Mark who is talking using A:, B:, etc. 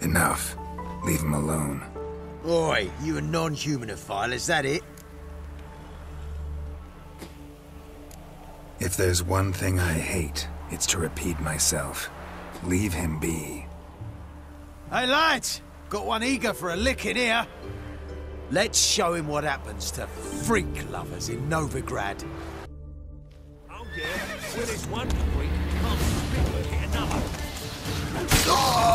A: Enough. Leave him alone.
B: Oi, you a non-humanophile, is that it?
A: If there's one thing I hate, it's to repeat myself. Leave him be.
B: Hey lads, got one eager for a lick in here. Let's show him what happens to freak lovers in Novigrad.
C: Oh yeah, when it's one freak, can't get another.